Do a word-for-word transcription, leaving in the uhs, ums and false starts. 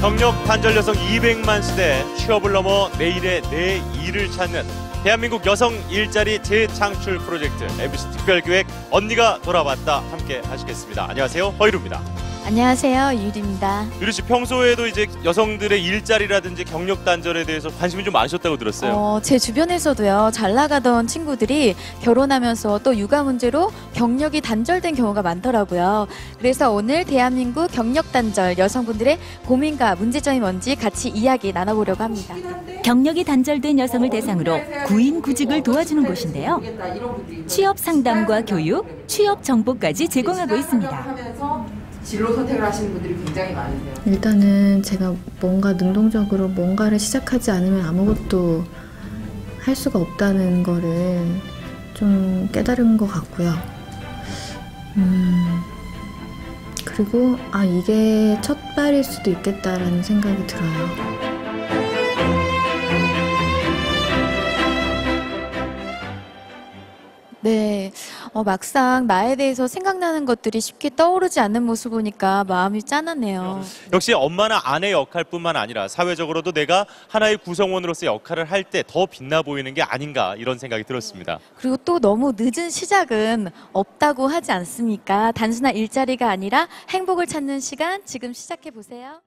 경력 단절 여성 이백만 시대, 취업을 넘어 내일의 내 일을 찾는 대한민국 여성 일자리 재창출 프로젝트 엠비씨 특별기획 언니가 돌아왔다 함께 하시겠습니다. 안녕하세요, 허이루입니다. 안녕하세요, 유리입니다. 유리 씨, 평소에도 이제 여성들의 일자리라든지 경력 단절에 대해서 관심이 좀 많으셨다고 들었어요. 어, 제 주변에서도요, 잘 나가던 친구들이 결혼하면서 또 육아 문제로 경력이 단절된 경우가 많더라고요. 그래서 오늘 대한민국 경력 단절 여성분들의 고민과 문제점이 뭔지 같이 이야기 나눠보려고 합니다. 경력이 단절된 여성을 대상으로 구인 구직을 도와주는 곳인데요. 취업 상담과 교육, 취업 정보까지 제공하고 있습니다. 진로 선택을 하시는 분들이 굉장히 많으세요. 일단은 제가 뭔가 능동적으로 뭔가를 시작하지 않으면 아무것도 할 수가 없다는 거를 좀 깨달은 것 같고요. 음, 그리고 아 이게 첫 발일 수도 있겠다라는 생각이 들어요. 네, 어, 막상 나에 대해서 생각나는 것들이 쉽게 떠오르지 않는 모습 보니까 마음이 짠하네요. 역시 엄마나 아내 역할뿐만 아니라 사회적으로도 내가 하나의 구성원으로서 역할을 할 때 더 빛나 보이는 게 아닌가 이런 생각이 들었습니다. 그리고 또 너무 늦은 시작은 없다고 하지 않습니까? 단순한 일자리가 아니라 행복을 찾는 시간 지금 시작해 보세요.